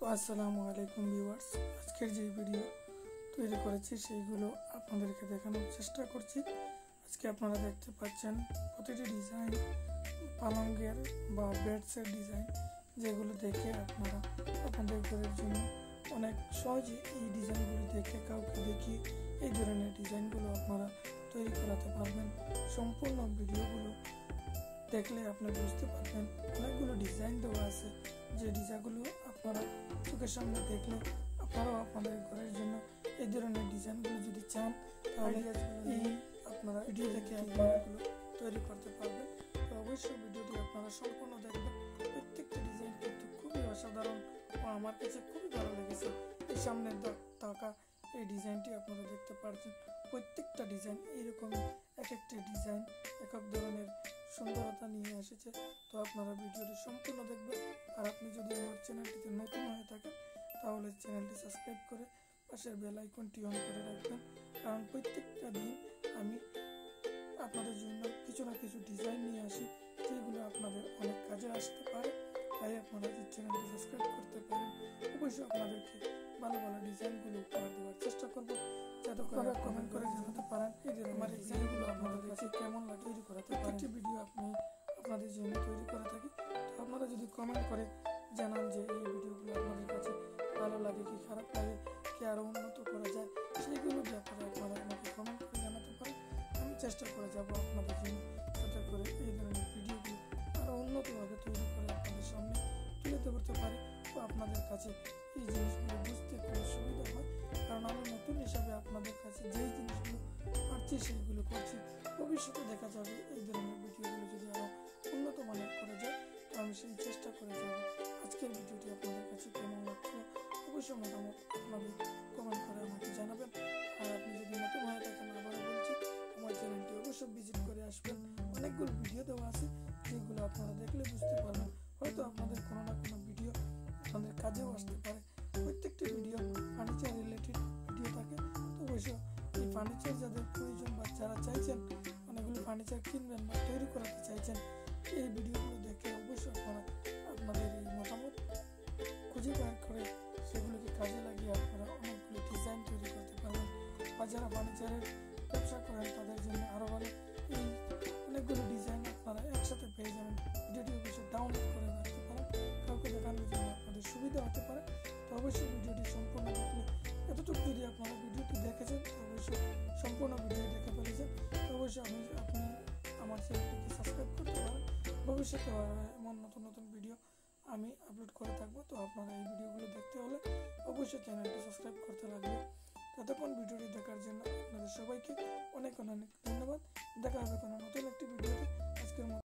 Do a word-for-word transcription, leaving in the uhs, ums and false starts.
আসসালামু আলাইকুম ভিউয়ার্স, আজকের যে ভিডিও তৈরি করেছি সেইগুলো আপনাদেরকে দেখানোর চেষ্টা করছি। আজকে আপনারা দেখতে পাচ্ছেন প্রতিটি ডিজাইন পালঙ্গের বা বেডসের ডিজাইন, যেগুলো দেখে আপনারা আপনাদের ঘরের জন্য অনেক সহজে এই ডিজাইনগুলো দেখে কাউকে দেখিয়ে এই ধরনের ডিজাইনগুলো আপনারা তৈরি করাতে পারবেন। সম্পূর্ণ ভিডিওগুলো দেখলে আপনি বুঝতে পারবেন অনেকগুলো ডিজাইন দেওয়া আছে, যে ডিজাইনগুলো আপনারা চোখের সামনে দেখলে আপনারাও আপনাদের ঘরের জন্য এই ধরনের ডিজাইনগুলো যদি চান তাহলে এই আপনারা ভিডিও দেখে আইডিয়াগুলো তৈরি করতে পারবেন। তো অবশ্যই ভিডিওটি আপনারা সম্পূর্ণ দেখবেন। প্রত্যেকটা ডিজাইন কিন্তু খুবই অসাধারণ ও আমার কাছে খুবই ভালো লেগেছে। এই সামনে থাকা এই ডিজাইনটি আপনারা দেখতে পাচ্ছেন, প্রত্যেকটা ডিজাইন এইরকম এক একটা ডিজাইন এক এক ধরনের সুন্দরতা নিয়ে এসেছে। তো আপনারা ভিডিওটি সম্পূর্ণ দেখবেন। আর আপনি যদি আমার চ্যানেলটিতে নতুন হয়ে থাকেন তাহলে চ্যানেলটি সাবস্ক্রাইব করে পাশের বেল আইকনটি অন করে রাখবেন, কারণ প্রত্যেকটা দিন আমি আপনাদের জন্য কিছু না কিছু ডিজাইন নিয়ে আসি যেগুলো আপনাদের অনেক কাজে আসতে পারে। তাই আপনারা যদি চ্যানেলটি সাবস্ক্রাইব করতে পারেন, অবশ্যই আপনাদেরকে ভালো ভালো ডিজাইনগুলো উপহার দেওয়ার চেষ্টা করবো, যাতে করে কমেন্ট করে জানাতে পারেন এই যে আমার ডিজাইনগুলো আপনাদের কাছে কেমন লাগে তৈরি করাতে পারেন। একটি ভিডিও আপনি আপনাদের জন্য তৈরি করে থাকি, তো আপনারা যদি কমেন্ট করে জানান যে এই ভিডিওগুলো আপনাদের কাছে ভালো লাগে কি খারাপ লাগে, কি আরও উন্নত করা যায়, সেইগুলো ব্যাপারে আপনারা আমাকে কমেন্ট করে জানাতে পারেন। আমি চেষ্টা করে যাব আপনাদের জন্য, যাতে করে এই ধরনের ভিডিওগুলো আরও উন্নতভাবে তৈরি করে আপনাদের সামনে তুলে ধরতে পারি ও আপনাদের কাছে এই জিনিসগুলো বুঝতে খুব সুবিধা হয়। কারণ আমি নতুন হিসাবে আপনাদের কাছে যেই জিনিসগুলো পারছি সেইগুলো করছি। ভবিষ্যতে দেখা যাবে এই ধরনের ভিডিওগুলো যদি আরও উন্নত মানের করা যায়, তো আমি সেই চেষ্টা করে যাব। আজকের ভিডিওটি আপনাদের কাছে কেমন লাগলো অবশ্যই মতামত আপনাদের কমেন্ট করে আমাকে জানাবেন। আর আপনি যদি নতুন হয়ে থাকেন, আবারও বলছি আমার চ্যানেলটি অবশ্যই ভিজিট করে আসবেন। অনেকগুলো ভিডিও দেওয়া আছে যেগুলো আপনারা দেখলে বুঝতে পারবেন, হয়তো আপনাদের কোনো না কোনো ভিডিও আপনাদের কাজেও আসতে পারে। প্রত্যেকটি ভিডিও ফার্নিচার রিলেটেড ভিডিও থাকে, তো অবশ্যই এই ফার্নিচার যাদের প্রয়োজন বা যারা চাইছেন অনেকগুলো ফার্নিচার কিনবেন বা তৈরি করাতে চাইছেন, এই ভিডিওগুলো দেখে অবশ্যই আপনারা আপনাদের এই মতামত খুঁজে বের করে সেগুলোকে কাজে লাগিয়ে আপনারা অনেকগুলো ডিজাইন তৈরি করতে পারবেন। বা যারা ফার্নিচারের ব্যবসা করেন তাদের জন্য আরও ভালো এই অনেকগুলো ডিজাইন আপনারা একসাথে পেয়ে যাবেন। ভিডিওটি অবশ্যই ডাউনলোড করে রাখতে পারেন, কাউকে দেখানোর জন্য আপনাদের সুবিধা হতে পারে। তো অবশ্যই ভিডিওটি সম্পূর্ণ দেখলে, এতটুকু যদি আপনারা ভিডিওটি দেখেছেন তো অবশ্যই সম্পূর্ণ ভিডিও দেখে ফেলেছেন, তো অবশ্যই আমি আপনি আমার চ্যানেলটিকে সাবস্ক্রাইব করতে পারেন। ভবিষ্যতে এমন নতুন নতুন ভিডিও আমি আপলোড করে থাকবো, তো আপনারা এই ভিডিওগুলো দেখতে হলে অবশ্যই চ্যানেলটি সাবস্ক্রাইব করতে লাগবে। ততক্ষণ ভিডিওটি দেখার জন্য আপনাদের সবাইকে অনেক অনেক ধন্যবাদ। দেখা হবে কোনো নতুন একটি ভিডিওতে। আজকের মতো